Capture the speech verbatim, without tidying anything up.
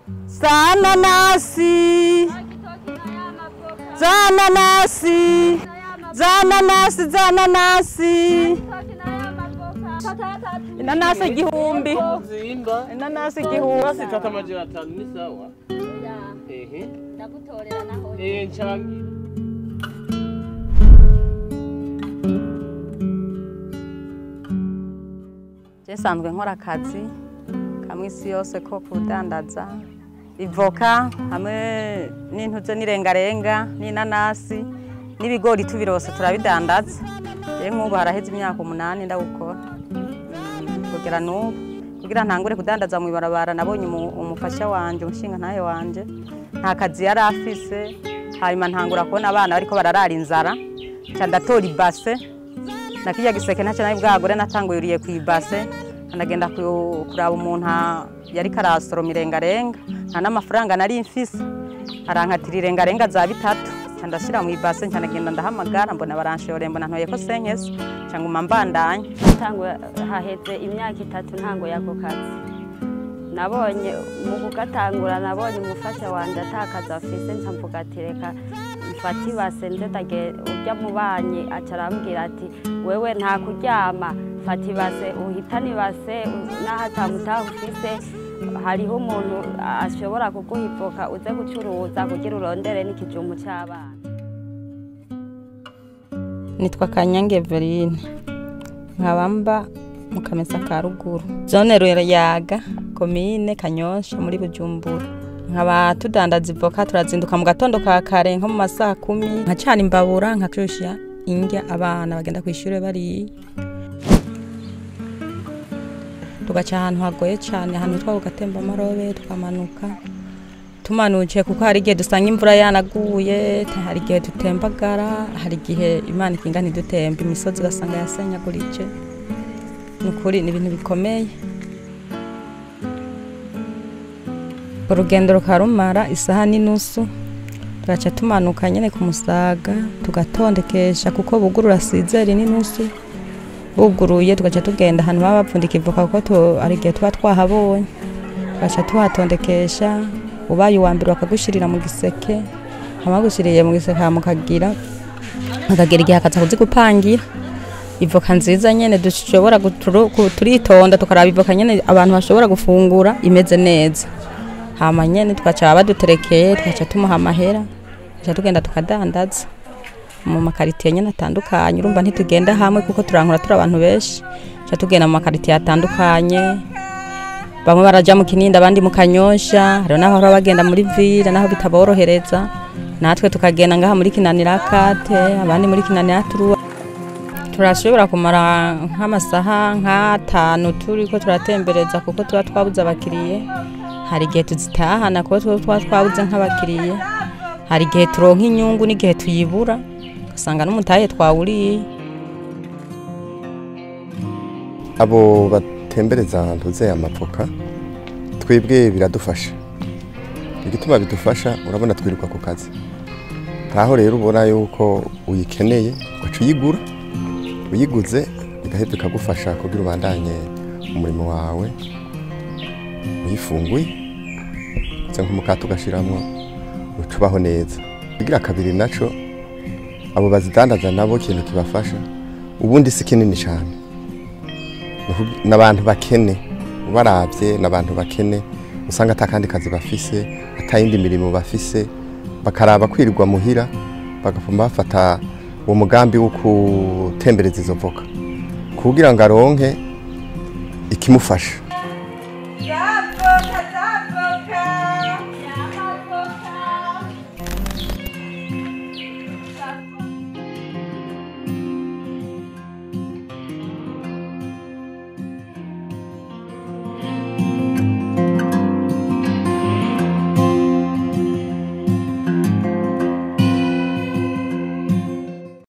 Sana nasi. Zana nasi. Zana nasi, zana nasi. Inanasi igihumbi. Inanasi igihumbi. Basi tata majira atanu ni sawa. Ehe. Ndagutorera naho. Eh nchangi. Jesanzwe nkora akazi kamwe isi yose ko kudandaza ivoka hamwe n'intuze n'irengarenga n'inanasi n'ibigori tubirose turabidandaza. Je nk'ubu haraheze imyaka umunani ndagukora kugira n'ubu kugira ntangure kudandaza mu ibarabara. Nabonye umufasha wanje umushinga ntaye wanje nta kazi yari afise, hanyuma ntangura kubona abana bariko bararara inzara ca ndatora ibase nakijya giseke ntaca nayo bwagore natanguriye ku ibase ndagenda kuraba umuntu yari karasoroma irengarenga nta n'amafaranga nari mfise arankatira irengarenga za bitatu ndashira mu ibase ncanagenda ndahamagara mbona baranshore mbona ntoye ko senkese cyangwa mbandanye. Tango haheze imyaka itatu ntango yako kazi nabonye mu kugatangura nabonye umufasha wanje atakaza afise ncamvuga ati reka mfati base ndage ujya mubanye acarambwira ati wewe nta kuryama fati base uhitani base nahatamutaho ufise hariho umuntu ashobora kuguhipoka uze gucuruza kugira urondere n'ikijumbu cy'abana. Nitwa Kanyange Verine nkabamba mu Kamesa ka ruguru zone Ruyaga komine Kanyosha muri Bujumbura. Nkaba tudandaza ivoka turazinduka mu gatondo ka kare nko mu masaha kumi nkacana imbabura nkakrushya indya abana bagenda kwishure bari tugaca ahantu hagoye cyane ahantu twa ugatemba amarobe tukamanuka tumanuke kuko hari igihe dusanga imvura yanaguye, hari igihe dutembagara, hari igihe Imana ikinga ntidutembe imisozi gasanga yasenyagurije. Nukuri ni ibintu bikomeye. Urugendo rukarumara isaha n'inusu tugaca tumanuka nyene ku Musaga tugatondekesha kuko bugurura sizeri n'inusu buguruye tugaca tugenda ahantu baba bapfundika ivoka kuko ari igihe tuba twahabonye tugaca tuhatondekesha ubaye uwa mbere bakagushirira mu giseke amagushiriye mu giseke mukagira akagira igihe akaza kuzigupangira ivoka nziza nyene dushobora turitonda tukaraba ivoka nyene abantu bashobora gufungura imeze neza. Hama nyene tugaca baduterekeye tugaca tumuha amahera tugaca tugenda tukadandaza mu makaritiye nyene atandukanye. Urumva ntitugenda hamwe kuko turankura turi abantu benshi tugaca tugenda mu makaritiye atandukanye. Bamwe baraja mu Kininda abandi mu Kanyosha, hari naho bagenda muri Vira naho bitaborohereza. Natwe tukagenda ngaha muri Kinanira kate abandi muri Kinanira turuwa. Turashobora kumara nk'amasaha nk'atanu turiko turatembereza kuko tuba twabuze abakiriye. Hari igihe tuzitahana kuko tuba twabuze nk'abakiriye. Hari igihe turonka inyungu n'igihe tuyibura ugasanga n'umutaye twawuriye. Abo tembereza ahantu ze amavoka twebwe biradufasha. Igituma bidufasha urabona twiruka ku kazi. Ntaho rero ubona yuko uyikeneye ugaca uyigura uyiguze bigahita bikagufasha kugira ubandanye umurimo wawe uyifunguye se nk'umukate ugashiramwo ucubaho neza. Bigira kabiri naco abo bazidandaza nabo kintu kibafasha ubundi si kinini cyane n'abantu bakene baravye n'abantu bakene usanga atakandi kazi bafise atayindi mirimo bafise bakaraba kwirirwa muhira bagafuma bafata uwo mugambi wo kutembereza izo voka kugira ngo aronke ikimufasha.